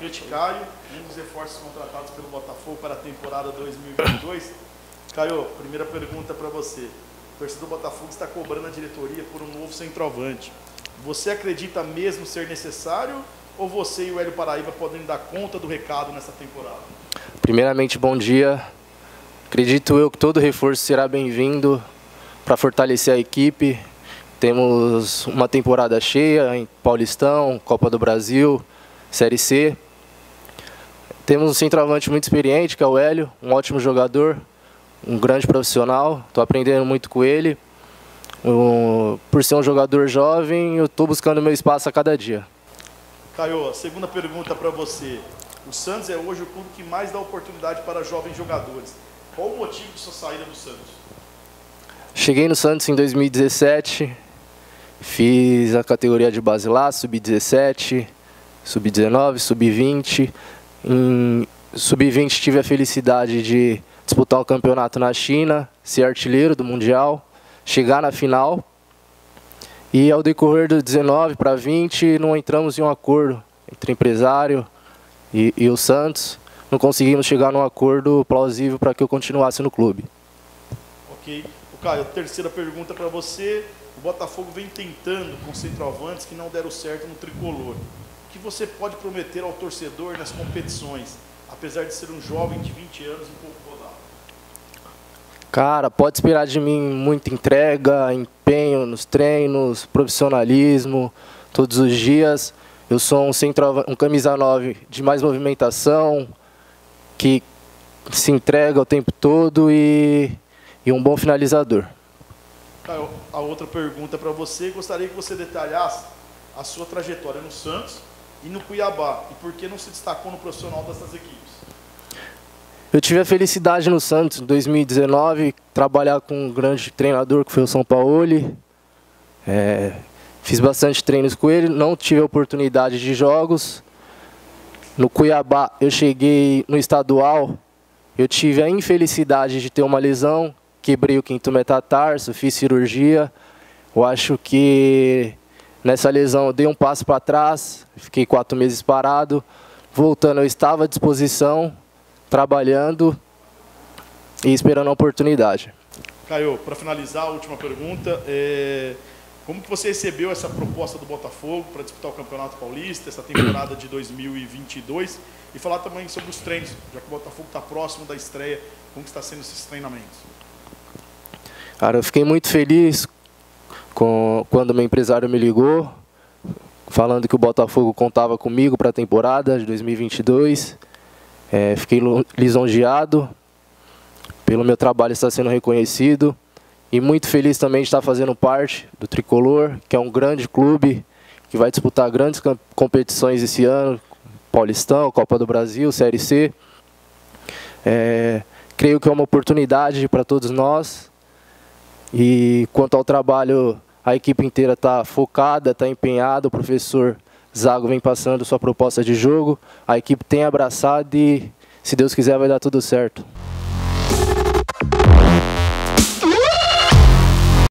Tapete Caio, um dos reforços contratados pelo Botafogo para a temporada 2022. Caio, primeira pergunta para você. O torcedor do Botafogo está cobrando a diretoria por um novo centroavante. Você acredita mesmo ser necessário ou você e o Hélio Paraíba podem dar conta do recado nessa temporada? Primeiramente, bom dia. Acredito eu que todo reforço será bem-vindo para fortalecer a equipe. Temos uma temporada cheia em Paulistão, Copa do Brasil, Série C. Temos um centroavante muito experiente, que é o Hélio, um ótimo jogador, um grande profissional. Estou aprendendo muito com ele. Por ser um jogador jovem, eu estou buscando meu espaço a cada dia. Caio, a segunda pergunta para você. O Santos é hoje o clube que mais dá oportunidade para jovens jogadores. Qual o motivo de sua saída do Santos? Cheguei no Santos em 2017, fiz a categoria de base lá, sub-17, sub-19, sub-20. Em sub-20 tive a felicidade de disputar um campeonato na China, ser artilheiro do Mundial, chegar na final. E ao decorrer do 19 para 20, não entramos em um acordo entre o empresário e o Santos. Não conseguimos chegar num acordo plausível para que eu continuasse no clube. Ok. Caio, terceira pergunta para você. O Botafogo vem tentando com centroavantes que não deram certo no tricolor. O que você pode prometer ao torcedor nas competições, apesar de ser um jovem de 20 anos e pouco rodado? Cara, pode esperar de mim muita entrega, empenho nos treinos, profissionalismo, todos os dias. Eu sou um camisa 9 de mais movimentação, que se entrega o tempo todo e um bom finalizador. Caio, a outra pergunta para você, gostaria que você detalhasse a sua trajetória no Santos e no Cuiabá, e por que não se destacou no profissional dessas equipes? Eu tive a felicidade no Santos em 2019, trabalhar com um grande treinador que foi o Sampaoli. Fiz bastante treinos com ele, não tive a oportunidade de jogos. No Cuiabá eu cheguei no estadual, eu tive a infelicidade de ter uma lesão, quebrei o quinto metatarso, fiz cirurgia. Eu acho que nessa lesão eu dei um passo para trás, fiquei 4 meses parado. Voltando, eu estava à disposição, trabalhando e esperando a oportunidade. Caio, para finalizar, a última pergunta. Como que você recebeu essa proposta do Botafogo para disputar o Campeonato Paulista, essa temporada de 2022? E falar também sobre os treinos, já que o Botafogo está próximo da estreia, como que está sendo esses treinamentos? Cara, eu fiquei muito feliz quando meu empresário me ligou, falando que o Botafogo contava comigo para a temporada de 2022. Fiquei lisonjeado pelo meu trabalho estar sendo reconhecido. E muito feliz também de estar fazendo parte do Tricolor, que é um grande clube, que vai disputar grandes competições esse ano, Paulistão, Copa do Brasil, Série C. Creio que é uma oportunidade para todos nós. E quanto ao trabalho, a equipe inteira está focada, está empenhada. O professor Zago vem passando sua proposta de jogo. A equipe tem abraçado e, se Deus quiser, vai dar tudo certo.